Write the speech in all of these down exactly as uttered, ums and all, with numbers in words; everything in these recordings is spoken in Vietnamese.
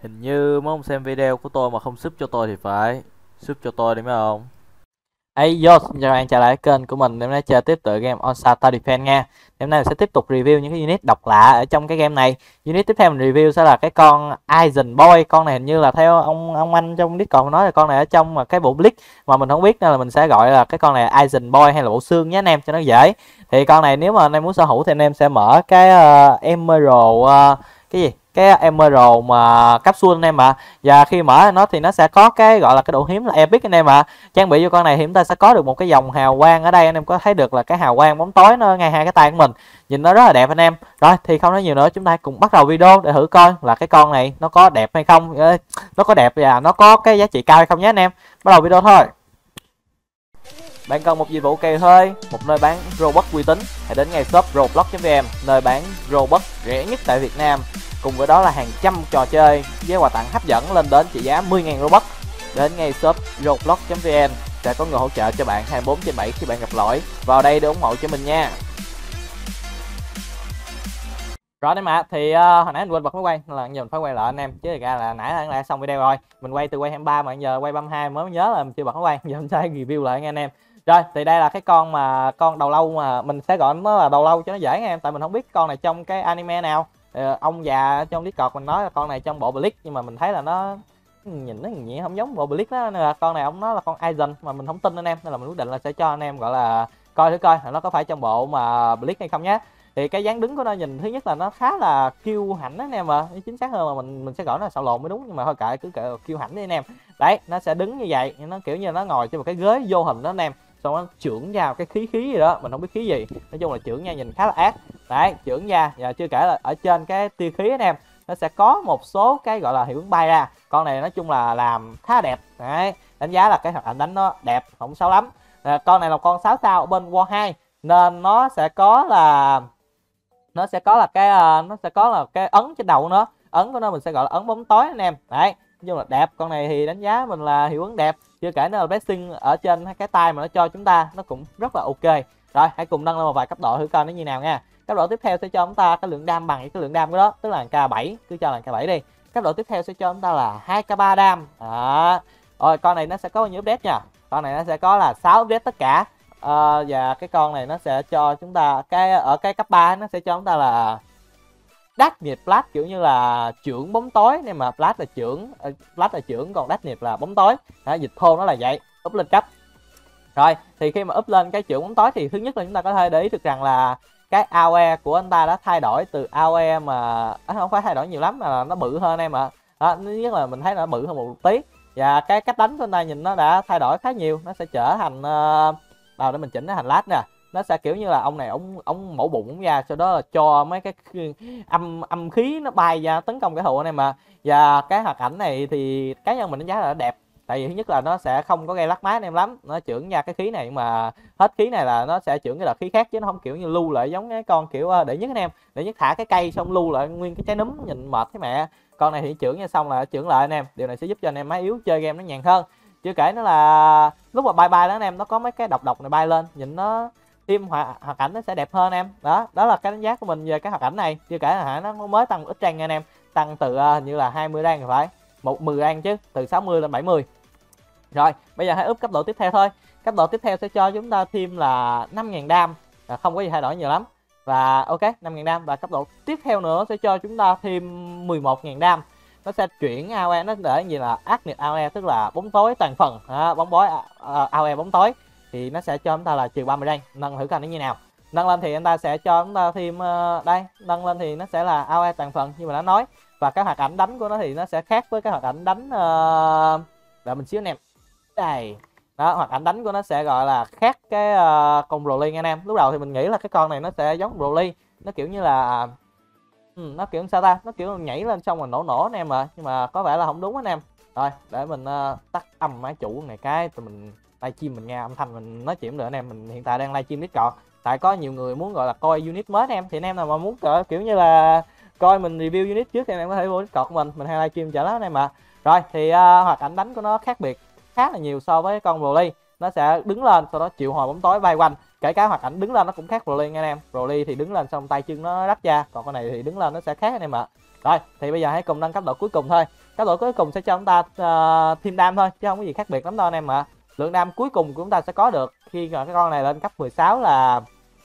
Hình như mấy ông xem video của tôi mà không sub cho tôi thì phải. Sub cho tôi đi mấy ông. Hey yo, xin chào bạn, trở lại kênh của mình. Hôm nay chơi tiếp tựa game All-Star Tower Defense nha. Hôm nay mình sẽ tiếp tục review những cái unit độc lạ ở trong cái game này. Unit tiếp theo mình review sẽ là cái con Aizen Boy. Con này hình như là theo ông ông anh trong Discord nói là con này ở trong mà cái bộ Blitz mà mình không biết, nên là mình sẽ gọi là cái con này Aizen Boy hay là bộ xương nhé anh em cho nó dễ. Thì con này nếu mà anh em muốn sở hữu thì anh em sẽ mở cái uh, Emerald uh, cái gì? Cái Emerald mà capsule anh em ạ. Và khi mở nó thì nó sẽ có cái gọi là cái độ hiếm là Epic anh em ạ. Trang bị cho con này thì chúng ta sẽ có được một cái dòng hào quang. Ở đây anh em có thấy được là cái hào quang bóng tối nó ngay hai cái tay của mình, nhìn nó rất là đẹp anh em. Rồi thì không nói nhiều nữa, chúng ta cùng bắt đầu video để thử coi là cái con này nó có đẹp hay không, nó có đẹp và nó có cái giá trị cao hay không nhé anh em. Bắt đầu video thôi. Bạn cần một dịch vụ kèo thuê, một nơi bán Robux uy tín, hãy đến ngay shop roblox chấm vn, nơi bán Robux rẻ nhất tại Việt Nam. Cùng với đó là hàng trăm trò chơi với quà tặng hấp dẫn lên đến trị giá mười nghìn Robux. Đến ngay shop roblox chấm vn sẽ có người hỗ trợ cho bạn hai mươi bốn trên bảy khi bạn gặp lỗi. Vào đây để ủng hộ cho mình nha. Rồi em ạ, thì uh, hồi nãy anh quên bật máy quay nên là giờ mình phải quay lại anh em, chứ thực ra là nãy là đã xong video rồi. Mình quay từ quay hai mươi ba mà giờ quay ba mươi hai mới nhớ là mình chưa bật máy quay, giờ mình sẽ review lại nha anh em. Rồi thì đây là cái con mà con đầu lâu, mà mình sẽ gọi nó là đầu lâu cho nó dễ nha em, tại mình không biết con này trong cái anime nào. Ờ, ông già trong Discord mình nói là con này trong bộ Bleach, nhưng mà mình thấy là nó nhìn nó nhẹ không giống bộ Bleach đó, nên là con này ông nói là con Aizen mà mình không tin anh em, nên là mình quyết định là sẽ cho anh em gọi là coi thử coi là nó có phải trong bộ mà Bleach hay không nhé. Thì cái dáng đứng của nó nhìn thứ nhất là nó khá là kiêu hãnh anh em ạ, chính xác hơn mà mình mình sẽ gọi nó là xạo lộn mới đúng, nhưng mà thôi kệ, cứ kệ kiêu hãnh đi anh em. Đấy, nó sẽ đứng như vậy, nó kiểu như nó ngồi trên một cái ghế vô hình đó anh em, xong nó chưởng vào cái khí khí gì đó, mình không biết khí gì, nói chung là chưởng nha, nhìn khá là ác. Đấy, chưởng ra, và chưa kể là ở trên cái tia khí anh em, nó sẽ có một số cái gọi là hiệu ứng bay ra. Con này nói chung là làm khá đẹp. Đấy, đánh giá là cái hoạt ảnh đánh nó đẹp, không xấu lắm. À, con này là con sáu sao ở bên War hai, nên nó sẽ có là nó sẽ có là cái uh, nó sẽ có là cái ấn trên đầu của nó, ấn của nó mình sẽ gọi là ấn bóng tối anh em. Đấy, nói chung là đẹp, con này thì đánh giá mình là hiệu ứng đẹp, chưa kể nó là blessing ở trên cái tay mà nó cho chúng ta, nó cũng rất là ok. Rồi hãy cùng nâng lên một vài cấp độ thử coi nó như nào nha. Cấp độ tiếp theo sẽ cho chúng ta cái lượng đam bằng với cái lượng đam của đó, tức là K bảy, cứ cho là K bảy đi. Cấp độ tiếp theo sẽ cho chúng ta là hai K ba đam. Đó. Rồi con này nó sẽ có bao nhiêu update nha. Con này nó sẽ có là sáu update tất cả. À, và cái con này nó sẽ cho chúng ta cái ở cái cấp ba nó sẽ cho chúng ta là đát nhiệt flash, kiểu như là chưởng bóng tối, nên mà flash là chưởng, flash là chưởng, còn đát nhiệt là bóng tối. Đó, dịch thô nó là vậy, up lên cấp. Rồi thì khi mà up lên cái chưởng bóng tối thì thứ nhất là chúng ta có thể để ý được rằng là cái a o e của anh ta đã thay đổi từ a o e mà à, không phải thay đổi nhiều lắm, mà là nó bự hơn em ạ. Đó, thứ nhất là mình thấy nó bự hơn một tí, và cái cách đánh của anh ta nhìn nó đã thay đổi khá nhiều, nó sẽ trở thành uh, vào để mình chỉnh nó thành lát nè. Nó sẽ kiểu như là ông này ông ông mổ bụng ra, sau đó là cho mấy cái âm âm khí nó bay ra tấn công cái thù anh em mà. Và cái hoạt ảnh này thì cá nhân mình đánh giá là đẹp, tại vì thứ nhất là nó sẽ không có gây lắc máy anh em lắm, nó chưởng ra cái khí này, nhưng mà hết khí này là nó sẽ chưởng cái đợt khí khác, chứ nó không kiểu như lưu lại giống cái con kiểu để nhất anh em. Để nhất thả cái cây xong lưu lại nguyên cái trái núm, nhìn mệt cái mẹ. Con này thì chưởng ra xong là chưởng lại anh em, điều này sẽ giúp cho anh em máy yếu chơi game nó nhàn hơn. Chưa kể nó là lúc mà bay bay đó anh em, nó có mấy cái độc độc này bay lên, nhìn nó thêm hoạt hoạt ảnh nó sẽ đẹp hơn em. Đó, đó là cái đánh giá của mình về cái hoạt ảnh này. Chưa kể là hả, nó mới tăng ít trang nha anh em, tăng từ uh, như là hai mươi rang thì phải, một mười rang chứ, từ sáu mươi lên bảy mươi. Rồi bây giờ hãy up cấp độ tiếp theo thôi. Cấp độ tiếp theo sẽ cho chúng ta thêm là năm nghìn đam, à, không có gì thay đổi nhiều lắm. Và ok, năm nghìn đam. Và cấp độ tiếp theo nữa sẽ cho chúng ta thêm mười một nghìn đam. Nó sẽ chuyển a o e, nó để gì là ác liệt a o e, tức là bóng tối toàn phần, à, bóng bói a o e bóng tối, thì nó sẽ cho chúng ta là trừ ba mươi rank. Nâng thử coi nó như nào. Nâng lên thì anh ta sẽ cho chúng ta thêm uh, đây, nâng lên thì nó sẽ là a o e toàn phần như mà đã nói. Và cái hoạt ảnh đánh của nó thì nó sẽ khác với cái hoạt ảnh đánh uh... đợi mình xíu anh em. Đây. Đó, hoạt ảnh đánh của nó sẽ gọi là khác cái uh, con Broly nha anh em. Lúc đầu thì mình nghĩ là cái con này nó sẽ giống Broly, nó kiểu như là ừ, nó kiểu sao ta, nó kiểu nhảy lên xong rồi nổ nổ anh em mà, nhưng mà có vẻ là không đúng anh em. Rồi để mình uh, tắt âm máy chủ này cái, tụi mình livestream mình nghe âm thanh mình nói chuyện được anh em. Mình hiện tại đang livestream Discord, tại có nhiều người muốn gọi là coi unit mới anh em, thì anh em nào mà muốn uh, kiểu như là coi mình review unit trước thì anh em có thể vô Discord của mình, mình hay livestream chả lắm anh em mà. Rồi thì uh, hoạt ảnh đánh của nó khác biệt khá là nhiều so với con Broly. Nó sẽ đứng lên, sau đó triệu hồi bóng tối bay quanh. K kể cả hoạt ảnh đứng lên nó cũng khác Broly nha anh em. Broly thì đứng lên xong tay chân nó rách ra, còn con này thì đứng lên nó sẽ khác anh em ạ. Rồi thì bây giờ hãy cùng nâng cấp độ cuối cùng thôi. Cấp độ cuối cùng sẽ cho chúng ta uh, thêm đam thôi chứ không có gì khác biệt lắm đâu anh em ạ. Lượng đam cuối cùng của chúng ta sẽ có được khi cái con này lên cấp mười sáu là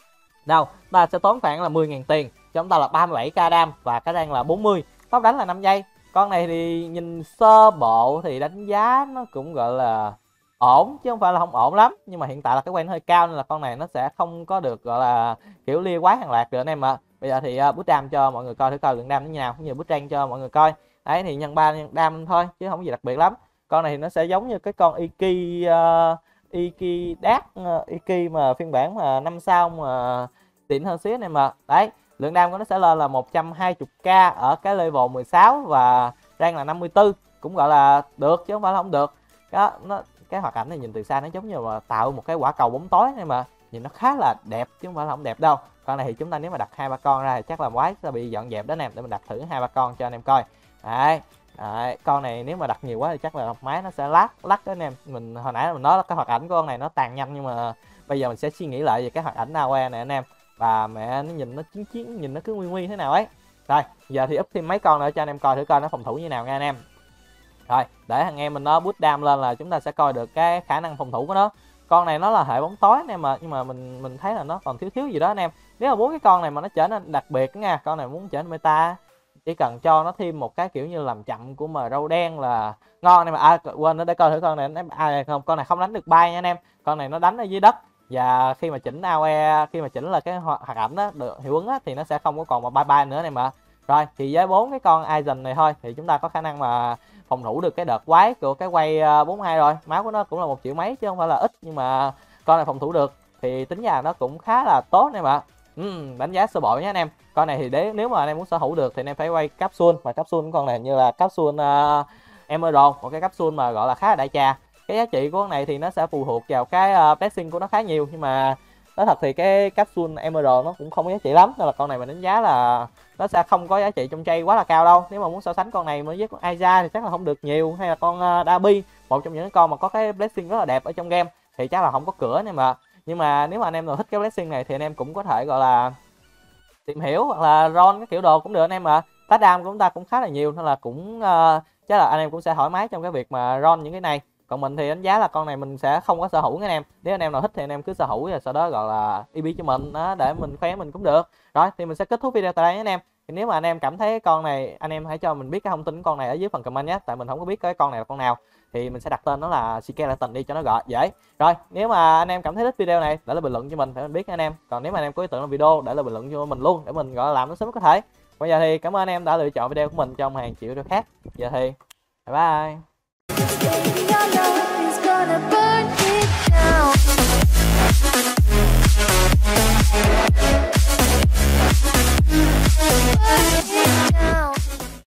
đâu ta sẽ tốn khoảng là mười nghìn tiền, cho chúng ta là ba mươi bảy k đam và cái rank là bốn mươi, tốc đánh là năm giây. Con này thì nhìn sơ bộ thì đánh giá nó cũng gọi là ổn chứ không phải là không ổn lắm, nhưng mà hiện tại là cái quen hơi cao nên là con này nó sẽ không có được gọi là kiểu lia quá hàng loạt được anh em ạ. Bây giờ thì uh, bút đam cho mọi người coi thử coi lượng đam như nào, cũng như bút rank cho mọi người coi. Đấy thì nhân ba nhân đam thôi chứ không có gì đặc biệt lắm. Con này thì nó sẽ giống như cái con Iki uh, Iki Dark uh, Iki mà phiên bản mà năm sao mà xịn hơn xíu này mà. Đấy, lượng đam của nó sẽ lên là một trăm hai mươi k ở cái level mười sáu và rank là năm mươi tư, cũng gọi là được chứ không phải là không được. Đó, nó cái hoạt ảnh này nhìn từ xa nó giống như là tạo một cái quả cầu bóng tối này mà, nhìn nó khá là đẹp chứ không phải là không đẹp đâu. Con này thì chúng ta nếu mà đặt hai ba con ra thì chắc là quái sẽ bị dọn dẹp đó anh em, để mình đặt thử hai ba con cho anh em coi. Đấy. Đấy, con này nếu mà đặt nhiều quá thì chắc là máy nó sẽ lắc lắc đó anh em. Mình hồi nãy mình nói là cái hoạt ảnh của con này nó tàn nhanh, nhưng mà bây giờ mình sẽ suy nghĩ lại về cái hoạt ảnh a o e này anh em. Và mẹ nó nhìn nó chiến chiến, nhìn nó cứ nguy nguy thế nào ấy. Rồi giờ thì up thêm mấy con nữa cho anh em coi thử coi nó phòng thủ như nào nha anh em. Rồi để thằng em mình nó boost đam lên là chúng ta sẽ coi được cái khả năng phòng thủ của nó. Con này nó là hệ bóng tối anh em mà, nhưng mà mình mình thấy là nó còn thiếu thiếu gì đó anh em. Nếu mà muốn cái con này mà nó trở nên đặc biệt nha, con này muốn trở nên meta, chỉ cần cho nó thêm một cái kiểu như làm chậm của mà râu đen là ngon này mà. À, quên nữa, để coi thử con này nó à, không, con này không đánh được bay nha anh em. Con này nó đánh ở dưới đất, và khi mà chỉnh a o e, khi mà chỉnh là cái hoạt ảnh á, được hiệu ứng á, thì nó sẽ không có còn mà bye bye nữa này mà. Rồi thì với bốn cái con Aizen này thôi thì chúng ta có khả năng mà phòng thủ được cái đợt quái của cái quay bốn mươi hai rồi. Máu của nó cũng là một triệu mấy chứ không phải là ít, nhưng mà con này phòng thủ được thì tính ra nó cũng khá là tốt này mà. Uhm, đánh giá sơ bộ nhé anh em. Con này thì để nếu mà anh em muốn sở hữu được thì anh em phải quay capsule, và capsule con này như là capsule uh, Emerald, một cái capsule mà gọi là khá là đại trà. Cái giá trị của con này thì nó sẽ phụ thuộc vào cái uh, blessing của nó khá nhiều, nhưng mà nói thật thì cái capsule Emerald nó cũng không có giá trị lắm, nên là con này mình đánh giá là nó sẽ không có giá trị trong chay quá là cao đâu. Nếu mà muốn so sánh con này với con Aiza thì chắc là không được nhiều, hay là con uh, Dabi, một trong những con mà có cái blessing rất là đẹp ở trong game thì chắc là không có cửa này mà. Nhưng mà nếu mà anh em nào thích cái blessing này thì anh em cũng có thể gọi là tìm hiểu hoặc là ron cái kiểu đồ cũng được anh em mà. Tác đam của chúng ta cũng khá là nhiều nên là cũng uh, chắc là anh em cũng sẽ thoải mái trong cái việc mà ron những cái này. Còn mình thì đánh giá là con này mình sẽ không có sở hữu anh em. Nếu anh em nào thích thì anh em cứ sở hữu, và sau đó gọi là e bê cho mình đó, để mình khoe mình cũng được. Rồi thì mình sẽ kết thúc video tại đây nhé anh em. Thì nếu mà anh em cảm thấy con này, anh em hãy cho mình biết cái thông tin của con này ở dưới phần comment nhé, tại mình không có biết cái con này là con nào. Thì mình sẽ đặt tên nó là Skeleton đi cho nó gọi dễ. Rồi nếu mà anh em cảm thấy thích video này để lại bình luận cho mình để mình biết anh em. Còn nếu mà anh em có ý tưởng làm video để lại bình luận cho mình luôn, để mình gọi là làm nó sớm nhất có thể. Bây giờ thì cảm ơn anh em đã lựa chọn video của mình trong hàng triệu video khác. Giờ thì bye bye.